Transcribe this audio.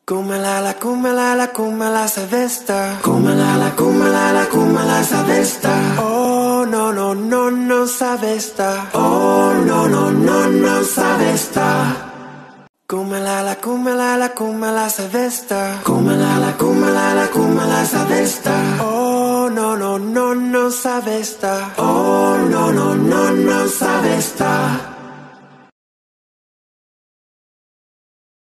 Come la savesta. Come la savesta. Oh, no, no, no, no savesta. Oh, no, no, no, no savesta. Come la savesta. Come la savesta. Oh, no, no, no, no savesta. Oh, no, no, no, no savesta.